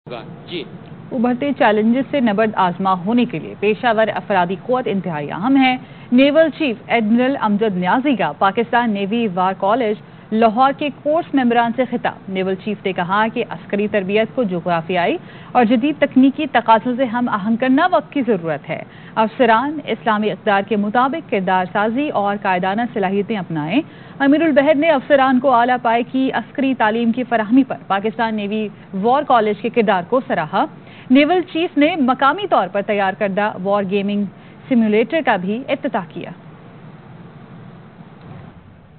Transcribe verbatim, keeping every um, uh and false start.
जी उभरते चैलेंजेस से नबर्द आजमा होने के लिए पेशावर अफरादी क़ुव्वत इंतहाई अहम है। Naval chief admiral Amjad Niazi का Pakistan navy war college Lahore के कोर्स मेंबरान से खिताब। नेवल चीफ ने कहा कि अस्करी तरबियत को जोग्राफियाई और जदीद तकनीकी तकाज़ों से हम आहंग करना वक्त की ज़रूरत है। अफसरान इस्लामी इक़दार के मुताबिक किरदार साजी और कायदाना सलाहियतें अपनाएं। अमीरुल बहर ने अफसरान को आला पाए की अस्करी तालीम की फराहमी पर पाकिस्तान नेवी वॉर कॉलेज के किरदार को सराहा। नेवल चीफ ने मकामी तौर पर तैयार करदा वॉर गेमिंग सिम्युलेटर का भी इफ्तिताह किया।